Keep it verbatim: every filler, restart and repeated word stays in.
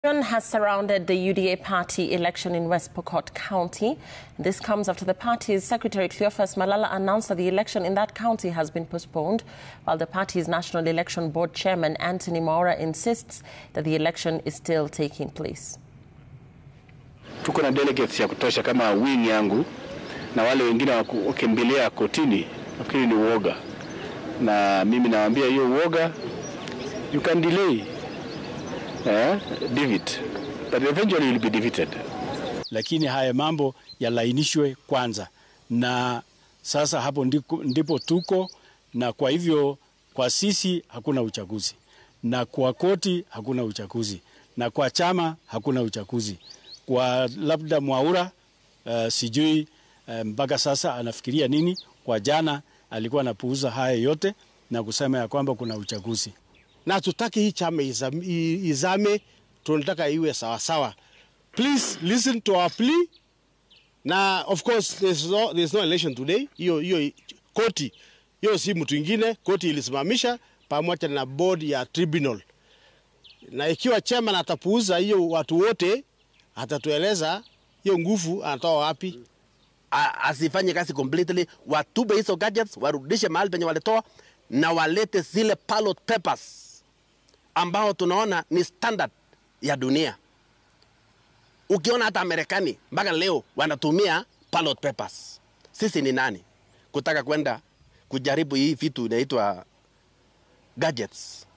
Has surrounded the U D A party election in West Pokot County. This comes after the party's Secretary Cleophas Malala announced that the election in that county has been postponed, while the party's National Election Board Chairman Anthony Mwaura insists that the election is still taking place. Tuko na delegates ya kutosha kama wing yangu na wale wengine wakimbilia kotini, nafikiri ni uoga. Na mimi nawaambia hiyo uoga, you can delay. Eh, defeat, but eventually you'll be defeated. Lakini haya mambo yalainishwe kwanza, na sasa hapo ndipo, ndipo tuko, na kwa hivyo kwa sisi hakuna uchaguzi, na kwa koti hakuna uchaguzi, na kwa chama hakuna uchaguzi. Kwa labda Mwaura uh, sijui mpaka um, sasa anafikiria nini. Kwa jana alikuwa anapuuza haya yote na kusema ya kwamba kuna uchaguzi. Na tutaki hii chama izame, izame tunataka iwe sawa sawa. Please listen to our plea. Na of course there's no, there's no election today. Hiyo hiyo koti, hiyo si mtu mwingine, koti ilisimamisha pamoja na board ya tribunal. Na ikiwa chairman atapuuza hiyo watu wote, atatueleza hiyo nguvu anatoa wapi. Asifanye kazi completely, watube hizo gadgets, warudishe mahali penye walitoa na walete zile ballot papers ambao tunaona ni standard ya dunia. Ukiona hata Amerikani mpaka leo wanatumia ballot papers. Sisi ni nani kutaka kwenda kujaribu hii vitu inaitwa gadgets?